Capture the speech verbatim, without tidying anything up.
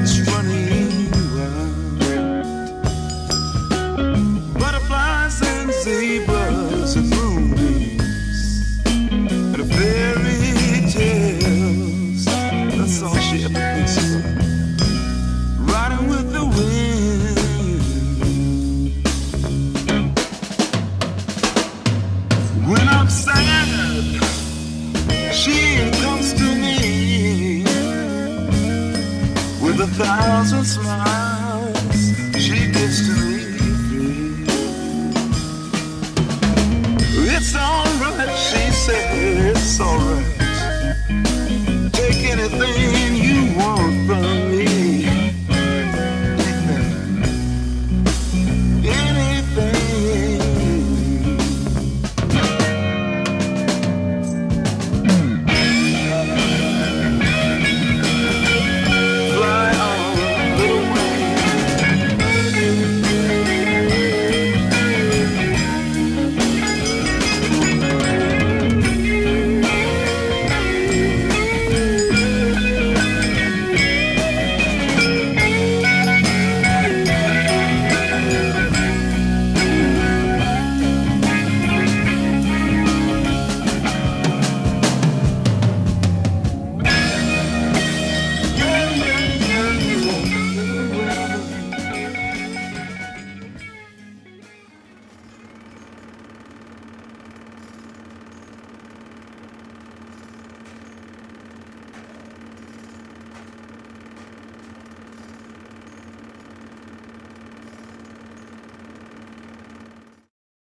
heart's running wild. Butterflies and zebras and moonbeams and fairy tales. That's all she ever thinks about. Riding with the wind. When I'm sad, she comes to me with a thousand smiles she gives to me free. It's alright, she said, it's alright. Take anything